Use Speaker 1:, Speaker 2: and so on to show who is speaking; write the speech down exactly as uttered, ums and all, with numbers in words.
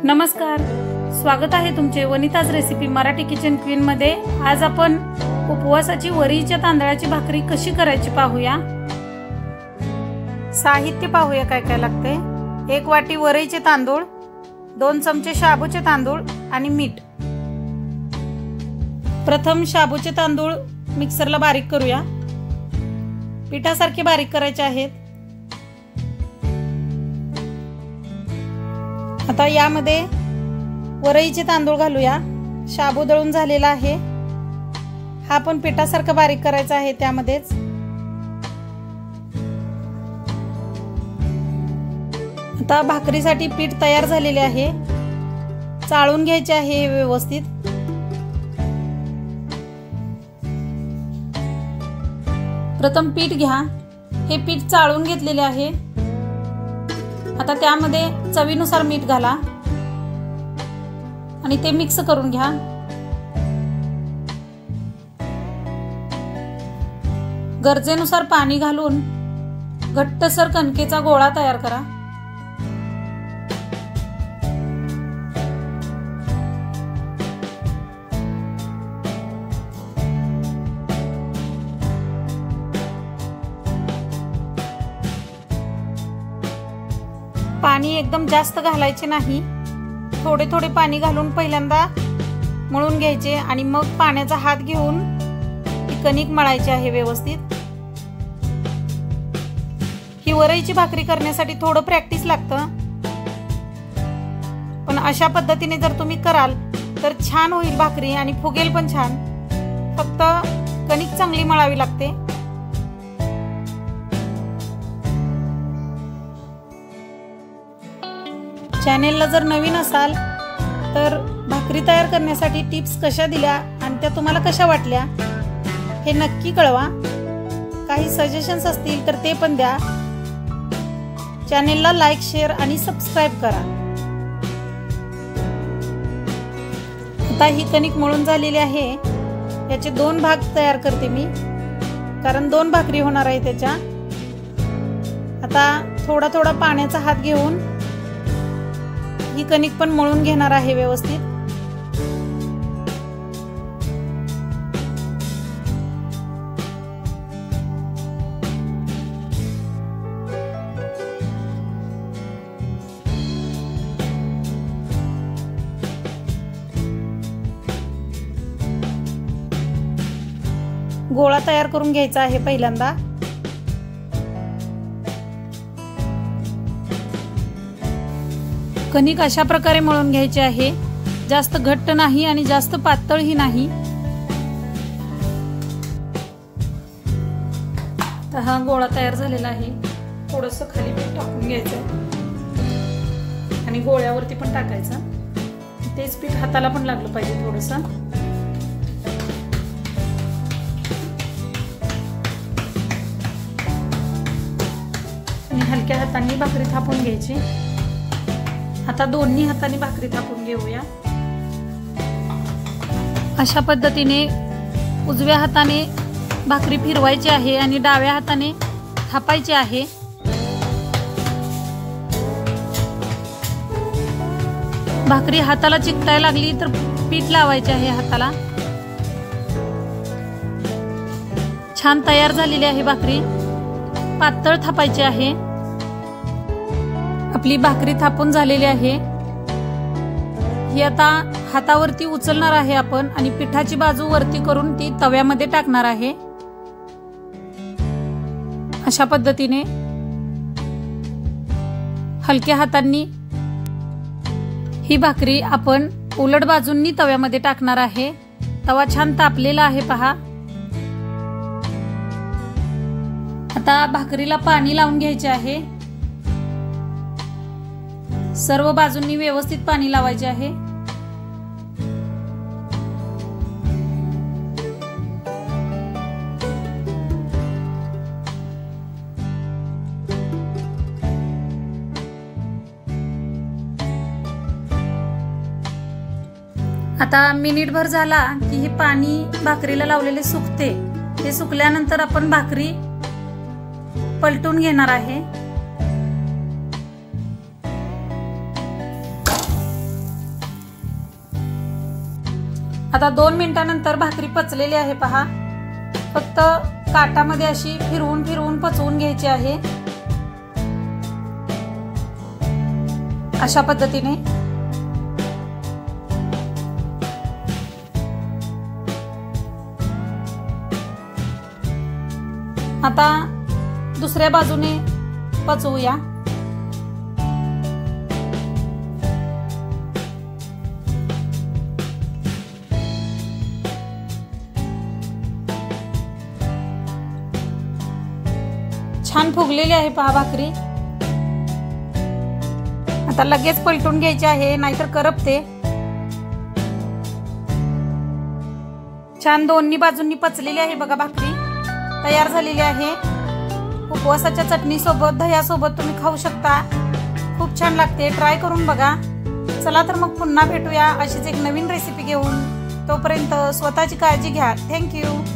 Speaker 1: नमस्कार, स्वागत आहे तुमचे Vanita's recipe Marathi kitchen queen मध्ये। आज आपण उपवासाची वरीच्या तांदळाची भाकरी कशी करायची पाहूया। साहित्य पाहूया काय काय लागते। एक वाटी वरीचे तांदूळ, दोन चमचे शाबूचे तांदूळ आणि मीठ। प्रथम शाबूचे तांदूळ मिक्सरला बारीक करूया। पिठासारखे बारीक करायचे आहेत। आता यामध्ये वरईचे तांदूळ घालूया। शाबू दळून झालेला आहे, हा पण पिठासारखा बारीक करायचा आहे। त्यामध्येच आता भाकरीसाठी पीठ तयार झालेले आहे। चाळून घ्यायचे आहे व्यवस्थित। प्रथम पीठ घ्या, हे पीठ चाळून घेतलेले आहे। आता त्यामध्ये चवीनुसार मीठ घाला आणि ते मिक्स करून घ्या। गरजेनुसार पाणी घालून घट्टसर कणकेचा गोळा तयार करा। पाणी एकदम जास्त घालायचे नाही, थोडे थोडे पाणी घालून पहिल्यांदा मळून घ्यायचे आणि मग पाण्याचा हात घेऊन ही कणिक मळायची आहे व्यवस्थित। ही वरईची भाकरी करण्यासाठी थोडं प्रॅक्टिस लागतं, पण अशा पद्धतीने जर तुम्ही कराल तर छान होईल भाकरी आणि फुगेल पण छान। फक्त कणिक चांगली मळावी लागते। चॅनेलला जर नवीन असाल तर भाकरी तयार करण्यासाठी टिप्स कशा दिल्या आणि त्या तुम्हाला कशा वाटल्या हे नक्की कळवा। काही सजेशन्स असतील तर ते पण द्या। चॅनेलला लाईक, शेअर आणि सबस्क्राइब करा। आता ही कणिक मळून झालेली आहे। याचे दोन भाग तयार करते मी, कारण दोन भाकरी होणार आहे त्याच्या। आता थोडा थोडा पाण्याचा हात घेऊन ही कणिक पण मळून घेणार आहे व्यवस्थित। गोळा तयार करून घ्यायचा आहे पहिल्यांदा। कणिक अशा प्रकारे मळून घ्यायची आहे, जास्त घट्ट नाही आणि जास्त पातळही नाही। तर हा गोळा तयार झालेला आहे। थोडंसं खाली पीठ टाकून घ्यायचं आणि गोळ्यावरती पण टाकायचं। तेच पीठ हाताला पण लागलं पाहिजे थोडंसं। आणि हलक्या हातांनी भाकरी थापून घ्यायची। आता दोन्ही हातांनी भाकरी थापून घेऊया। अशा पद्धतीने उजव्या हाताने भाकरी फिरवायची आहे आणि डाव्या हाताने थापायची आहे। भाकरी हाताला चिकटायला लागली तर पीठ लावायचे आहे हाताला। छान तयार झालेली आहे भाकरी, पातळ थापायची आहे। आपली भाकरी थापून झालेली आहे। ही आता हातावरती उचलणार आहे आपण आणि पिठाची बाजू वरती करून ती तव्यामध्ये टाकणार आहे। अशा पद्धतीने हलक्या हातांनी ही भाकरी आपण उलट बाजूंनी तव्यामध्ये टाकणार आहे। तवा छान तापलेला आहे पहा। आता भाकरीला पाणी लावून घ्यायचे आहे। सर्व बाजूंनी व्यवस्थित पाणी लावायचे आहे। आता मिनिटभर झाला की हे पाणी भाकरीला लावलेले सुकते। हे सुकल्यानंतर आपण भाकरी पलटून घेणार आहे। आता दोन मिनिटानंतर भाकरी पचलेली आहे पहा. फक्त काटामध्ये अशी फिरवून फिरवून पचवून घ्यायची आहे, अशा पद्धतीने. आता दुसऱ्या बाजूने पचवूया. छान फुगलेली आहे पहा भाकरी. आता लगेच पलटून घ्यायची आहे, नाहीतर करपते. छान दोन्ही बाजूंनी पचलेली आहे बघा भाकरी. तयार झालेली आहे. उपवासाच्या चटणी सोबत, दह्यासोबत तुम्ही खाऊ शकता. खूप छान लागते, ट्राय करून बघा. चला तर मग पुन्हा भेटूया अशीच एक नवीन रेसिपी घेऊन. तोपर्यंत स्वतःची काळजी घ्या. थँक्यू.